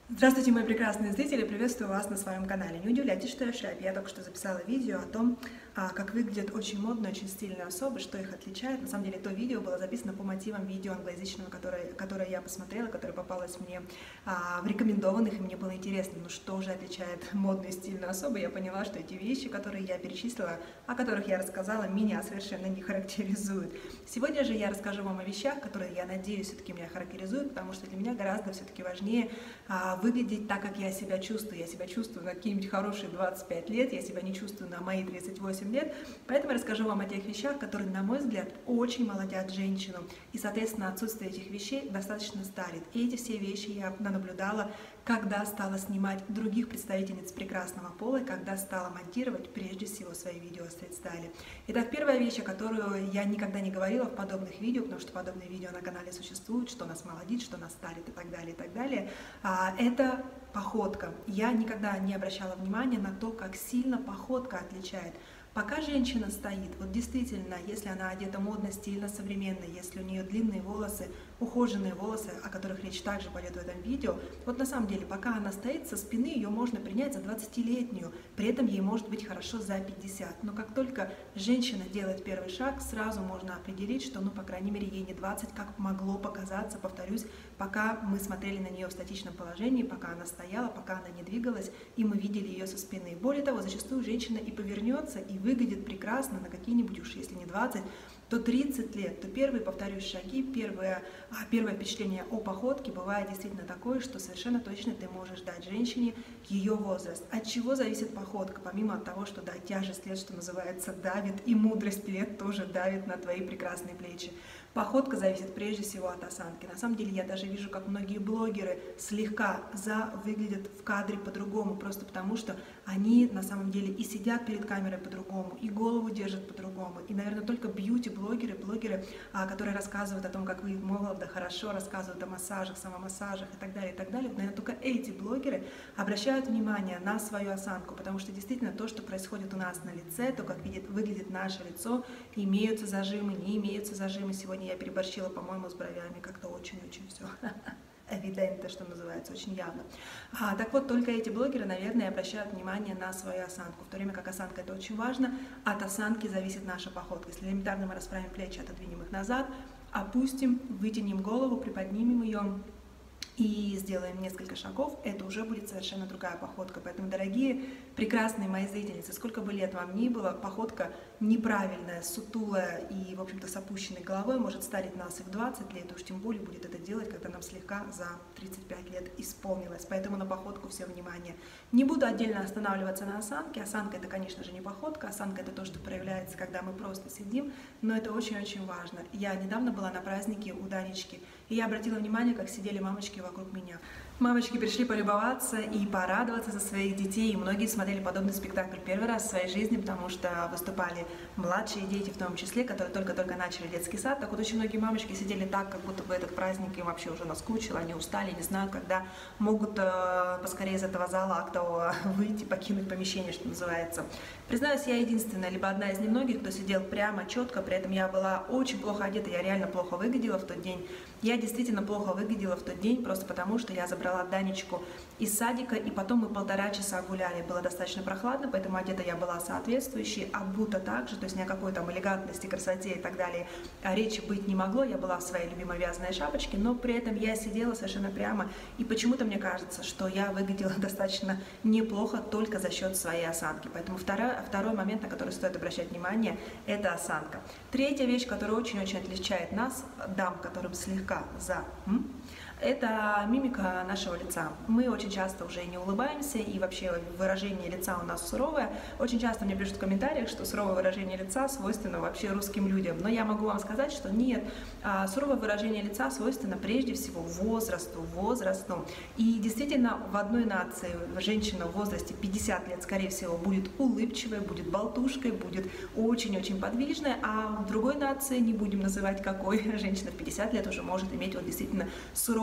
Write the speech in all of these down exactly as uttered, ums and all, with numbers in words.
Здравствуйте, мои прекрасные зрители! Приветствую вас на своем канале. Не удивляйтесь, что я в шляпе. Я только что записала видео о том, как выглядят очень модные, очень стильные особы, что их отличает. На самом деле, то видео было записано по мотивам видео англоязычного, которое, которое я посмотрела, которое попалось мне а, в рекомендованных, и мне было интересно, ну что же отличает модную стильную особу. Я поняла, что эти вещи, которые я перечислила, о которых я рассказала, меня совершенно не характеризуют. Сегодня же я расскажу вам о вещах, которые, я надеюсь, все-таки меня характеризуют, потому что для меня гораздо все-таки важнее а, выглядеть так, как я себя чувствую. Я себя чувствую на какие-нибудь хорошие двадцать пять лет, я себя не чувствую на мои тридцать восемь лет. Поэтому я расскажу вам о тех вещах, которые, на мой взгляд, очень молодят женщину. И, соответственно, отсутствие этих вещей достаточно старит. И эти все вещи я наблюдала, когда стала снимать других представительниц прекрасного пола, и когда стала монтировать, прежде всего, свои видео о стрит-стайле. Итак, первая вещь, о которой я никогда не говорила в подобных видео, потому что подобные видео на канале существуют, что нас молодит, что нас старит и так далее, и так далее, это походка. Я никогда не обращала внимания на то, как сильно походка отличает. Пока женщина стоит, вот действительно, если она одета модно, стильно, современно, если у нее длинные волосы, ухоженные волосы, о которых речь также пойдет в этом видео, вот на самом деле, пока она стоит, со спины ее можно принять за двадцатилетнюю, при этом ей может быть хорошо за пятьдесят. Но как только женщина делает первый шаг, сразу можно определить, что, ну, по крайней мере, ей не двадцать, как могло показаться, повторюсь, пока мы смотрели на нее в статичном положении, пока она стояла, пока она не двигалась, и мы видели ее со спины. Более того, зачастую женщина и повернется, и выглядит прекрасно на какие-нибудь, уж если не двадцать, то тридцать лет, то первые, повторюсь, шаги, первое, а, первое впечатление о походке бывает действительно такое, что совершенно точно ты можешь дать женщине ее возраст. От чего зависит походка? Помимо того, что, да, тяжесть лет, что называется, давит, и мудрость лет тоже давит на твои прекрасные плечи. Походка зависит прежде всего от осанки. На самом деле я даже вижу, как многие блогеры слегка за выглядят в кадре по-другому, просто потому что они на самом деле и сидят перед камерой по-другому, и голову держат по-другому. И, наверное, только бьюти-блогеры, блогеры, которые рассказывают о том, как вы молодо, хорошо, рассказывают о массажах, самомассажах и так далее, и так далее. Наверное, только эти блогеры обращают внимание на свою осанку, потому что действительно то, что происходит у нас на лице, то, как видит, выглядит наше лицо, имеются зажимы, не имеются зажимы. Сегодня я переборщила, по-моему, с бровями, как-то очень-очень все эвидентно, что называется, очень явно. А, так вот, только эти блогеры, наверное, обращают внимание на свою осанку, в то время как осанка — это очень важно, от осанки зависит наша походка. Если элементарно мы расправим плечи, отодвинем их назад, опустим, вытянем голову, приподнимем ее и сделаем несколько шагов, это уже будет совершенно другая походка. Поэтому, дорогие, прекрасные мои зрительницы, сколько бы лет вам ни было, походка неправильная, сутулая и, в общем-то, с опущенной головой может старить нас и в двадцать лет, уж тем более будет это делать, когда нам слегка за тридцать пять лет исполнилось. Поэтому на походку все внимание. Не буду отдельно останавливаться на осанке. Осанка — это, конечно же, не походка. Осанка — это то, что проявляется, когда мы просто сидим, но это очень-очень важно. Я недавно была на празднике у Данечки, и я обратила внимание, как сидели мамочки вокруг меня. Мамочки пришли полюбоваться и порадоваться за своих детей, и многие смотрели подобный спектакль первый раз в своей жизни, потому что выступали младшие дети в том числе, которые только-только начали детский сад. Так вот, очень многие мамочки сидели так, как будто бы этот праздник им вообще уже наскучил, они устали, не знают, когда могут э, поскорее из этого зала актового выйти, покинуть помещение, что называется. Признаюсь, я единственная, либо одна из немногих, кто сидел прямо, четко, при этом я была очень плохо одета, я реально плохо выглядела в тот день. Я действительно плохо выглядела в тот день, просто потому что я забрала Данечку из садика, и потом мы полтора часа гуляли. Было достаточно прохладно, поэтому одета я была соответствующей, обута также, то есть ни о какой там элегантности, красоте и так далее речи быть не могло. Я была в своей любимой вязаной шапочке, но при этом я сидела совершенно прямо, и почему-то мне кажется, что я выглядела достаточно неплохо только за счет своей осанки. Поэтому второй, второй момент, на который стоит обращать внимание, это осанка. Третья вещь, которая очень-очень отличает нас, дам, которым слегка за... М? Это мимика нашего лица. Мы очень часто уже не улыбаемся, и вообще выражение лица у нас суровое. Очень часто мне пишут в комментариях, что суровое выражение лица свойственно вообще русским людям. Но я могу вам сказать, что нет. Суровое выражение лица свойственно прежде всего возрасту, возрасту. И действительно, в одной нации женщина в возрасте пятьдесят лет, скорее всего, будет улыбчивой, будет болтушкой, будет очень-очень подвижной, а в другой нации, не будем называть какой, женщина в пятьдесят лет уже может иметь вот действительно суровое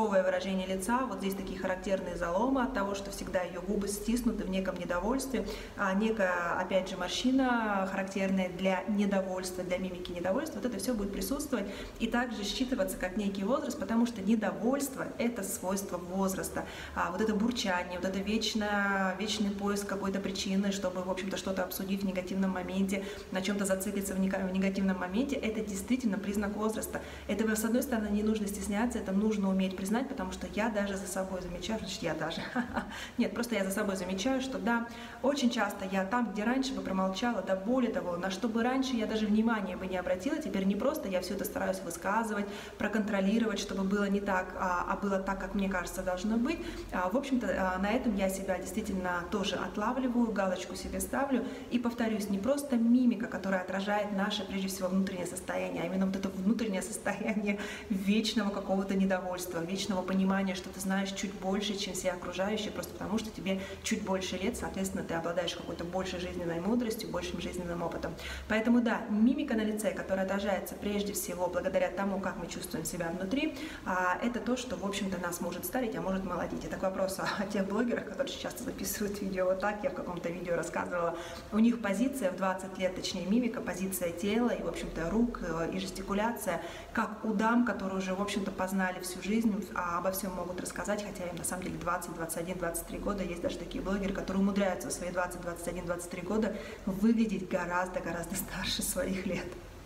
суровое выражение лица, вот здесь такие характерные заломы от того, что всегда ее губы стиснуты в неком недовольстве, а некая, опять же, морщина, характерная для недовольства, для мимики недовольства, вот это все будет присутствовать и также считываться как некий возраст, потому что недовольство – это свойство возраста. А вот это бурчание, вот это вечно, вечный поиск какой-то причины, чтобы, в общем-то, что-то обсудить в негативном моменте, на чем-то зациклиться в негативном моменте, это действительно признак возраста. Этого, с одной стороны, не нужно стесняться, это нужно уметь признать, потому что я даже за собой замечаю, значит, я даже, нет, просто я за собой замечаю, что да, очень часто я там, где раньше бы промолчала, да более того, на что бы раньше я даже внимания бы не обратила, теперь не просто я все это стараюсь высказывать, проконтролировать, чтобы было не так, а, а было так, как мне кажется должно быть. А, в общем-то, а, на этом я себя действительно тоже отлавливаю, галочку себе ставлю и повторюсь, не просто мимика, которая отражает наше, прежде всего, внутреннее состояние, а именно вот это внутреннее состояние вечного какого-то недовольства, вечного понимания, что ты знаешь чуть больше, чем все окружающие, просто потому что тебе чуть больше лет, соответственно, ты обладаешь какой-то большей жизненной мудростью, большим жизненным опытом. Поэтому да, мимика на лице, которая отражается прежде всего благодаря тому, как мы чувствуем себя внутри, это то, что, в общем-то, нас может старить, а может молодить. Это к вопросу о тех блогерах, которые часто записывают видео вот так, я в каком-то видео рассказывала, у них позиция в двадцать лет, точнее мимика, позиция тела и, в общем-то, рук и жестикуляция, как у дам, которые уже, в общем-то, познали всю жизнь, а обо всем могут рассказать, хотя им на самом деле двадцать, двадцать один, двадцать три года. Есть даже такие блогеры, которые умудряются в свои двадцать, двадцать один, двадцать три года выглядеть гораздо-гораздо старше своих лет.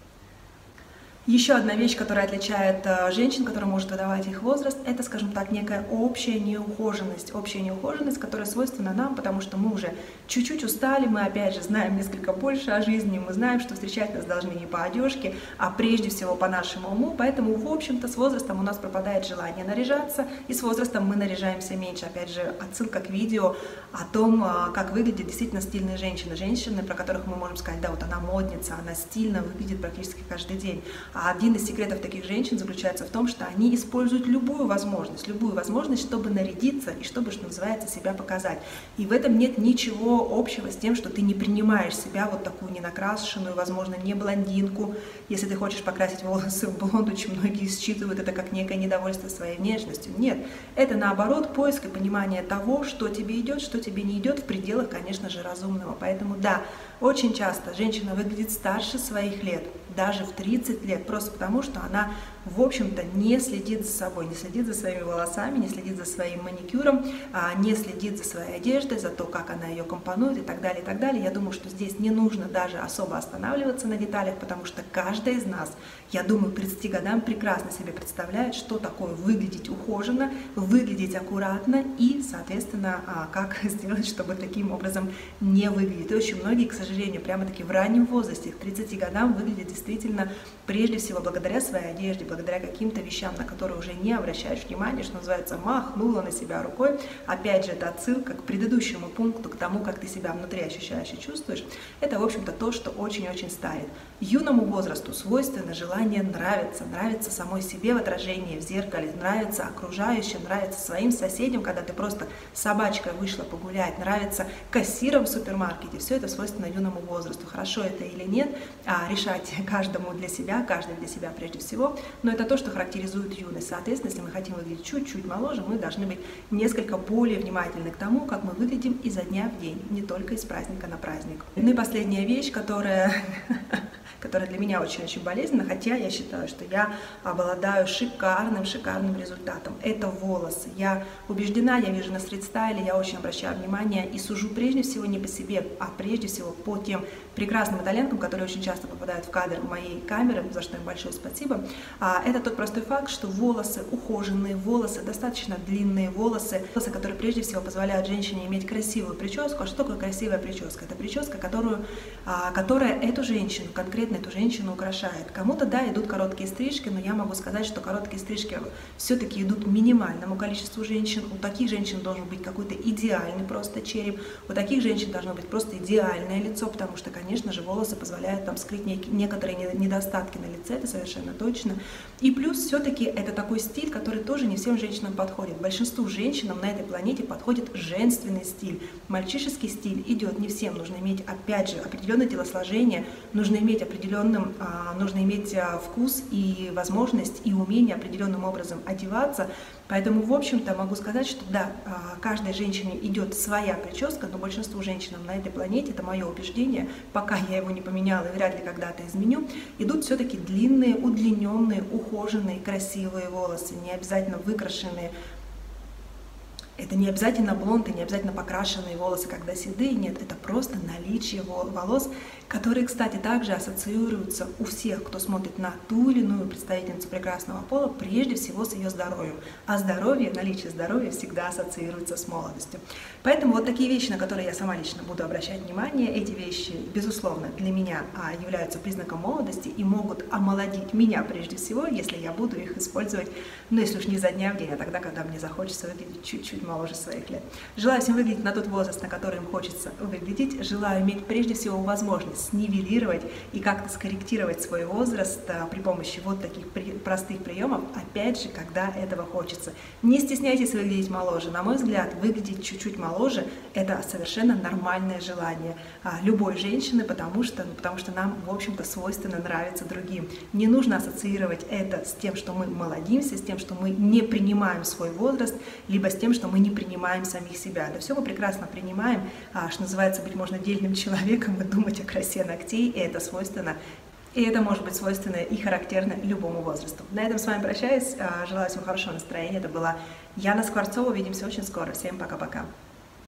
Еще одна вещь, которая отличает женщин, которая может выдавать их возраст, это, скажем так, некая общая неухоженность. Общая неухоженность, которая свойственна нам, потому что мы уже чуть-чуть устали, мы, опять же, знаем несколько больше о жизни, мы знаем, что встречать нас должны не по одежке, а прежде всего по нашему уму, поэтому, в общем-то, с возрастом у нас пропадает желание наряжаться, и с возрастом мы наряжаемся меньше. Опять же, отсылка к видео о том, как выглядят действительно стильные женщины. Женщины, про которых мы можем сказать, да, вот она модница, она стильно выглядит практически каждый день. А один из секретов таких женщин заключается в том, что они используют любую возможность, любую возможность, чтобы нарядиться и чтобы, что называется, себя показать. И в этом нет ничего общего с тем, что ты не принимаешь себя вот такую ненакрашенную, возможно, не блондинку. Если ты хочешь покрасить волосы в блонд, очень многие считывают это как некое недовольство своей внешностью. Нет, это наоборот поиск и понимание того, что тебе идет, что тебе не идет, в пределах, конечно же, разумного. Поэтому да, очень часто женщина выглядит старше своих лет, даже в тридцать лет, просто потому, что она, в общем-то, не следит за собой, не следит за своими волосами, не следит за своим маникюром, не следит за своей одеждой, за то, как она ее компонует и так далее, и так далее. Я думаю, что здесь не нужно даже особо останавливаться на деталях, потому что каждая из нас, я думаю, к тридцати годам прекрасно себе представляет, что такое выглядеть ухоженно, выглядеть аккуратно и, соответственно, как сделать, чтобы таким образом не выглядеть. И очень многие, к сожалению, прямо-таки в раннем возрасте, к тридцати годам, выглядят действительно прежде всего благодаря своей одежде, благодаря каким-то вещам, на которые уже не обращаешь внимания, что называется, махнула на себя рукой. Опять же, это отсылка к предыдущему пункту, к тому, как ты себя внутри ощущаешь и чувствуешь. Это, в общем-то, то, что очень-очень старит. Юному возрасту свойственно желание нравиться, нравиться самой себе в отражении в зеркале, нравится окружающим, нравится своим соседям, когда ты просто с собачкой вышла погулять, нравится кассирам в супермаркете. Все это свойственно юному возрасту. Хорошо это или нет, а решать каждому для себя, каждый для себя прежде всего, но это то, что характеризует юность. Соответственно, если мы хотим выглядеть чуть-чуть моложе, мы должны быть несколько более внимательны к тому, как мы выглядим изо дня в день, не только из праздника на праздник. Ну и последняя вещь, которая... которая для меня очень-очень болезненна, хотя я считаю, что я обладаю шикарным-шикарным результатом. Это волосы. Я убеждена, я вижу на стрит-стайле, я очень обращаю внимание и сужу прежде всего не по себе, а прежде всего по тем прекрасным итальянкам, которые очень часто попадают в кадр моей камеры, за что им большое спасибо. Это тот простой факт, что волосы ухоженные, волосы достаточно длинные, волосы, волосы, которые прежде всего позволяют женщине иметь красивую прическу. А что такое красивая прическа? Это прическа, которую, которая эту женщину, конкретно эту женщину украшает. Кому-то, да, идут короткие стрижки, но я могу сказать, что короткие стрижки все-таки идут минимальному количеству женщин. У таких женщин должен быть какой-то идеальный просто череп, у таких женщин должно быть просто идеальное лицо, потому что, конечно же, волосы позволяют там скрыть некоторые недостатки на лице, это совершенно точно. И плюс все-таки это такой стиль, который тоже не всем женщинам подходит. Большинству женщинам на этой планете подходит женственный стиль. Мальчишеский стиль идет не всем, нужно иметь, опять же, определенное телосложение, нужно иметь определенным, нужно иметь вкус и возможность и умение определенным образом одеваться. Поэтому, в общем-то, могу сказать, что да, каждой женщине идет своя прическа, но большинству женщинам на этой планете, это мое убеждение, пока я его не поменяла и вряд ли когда-то изменю, идут все-таки длинные, удлиненные, ухоженные, красивые волосы, не обязательно выкрашенные. Это не обязательно блонд и не обязательно покрашенные волосы, когда седые, нет, это просто наличие волос, которые, кстати, также ассоциируются у всех, кто смотрит на ту или иную представительницу прекрасного пола, прежде всего с ее здоровьем. А здоровье, наличие здоровья всегда ассоциируется с молодостью. Поэтому вот такие вещи, на которые я сама лично буду обращать внимание, эти вещи, безусловно, для меня являются признаком молодости и могут омолодить меня прежде всего, если я буду их использовать, ну, если уж не за дня в день, а тогда, когда мне захочется выглядеть чуть-чуть моложе своих лет. Желаю всем выглядеть на тот возраст, на который им хочется выглядеть. Желаю иметь прежде всего возможность снивелировать и как-то скорректировать свой возраст а, при помощи вот таких при, простых приемов, опять же, когда этого хочется. Не стесняйтесь выглядеть моложе. На мой взгляд, выглядеть чуть-чуть моложе – это совершенно нормальное желание а, любой женщины, потому что, ну, потому что нам, в общем-то, свойственно нравиться другим. Не нужно ассоциировать это с тем, что мы молодимся, с тем, что мы не принимаем свой возраст, либо с тем, что мы не принимаем самих себя. Да все мы прекрасно принимаем, а, что называется, быть можно дельным человеком и думать о красе ногтей, и это свойственно, и это может быть свойственно и характерно любому возрасту. На этом с вами прощаюсь, желаю всем хорошего настроения. Это была Яна Скворцова, увидимся очень скоро. Всем пока-пока.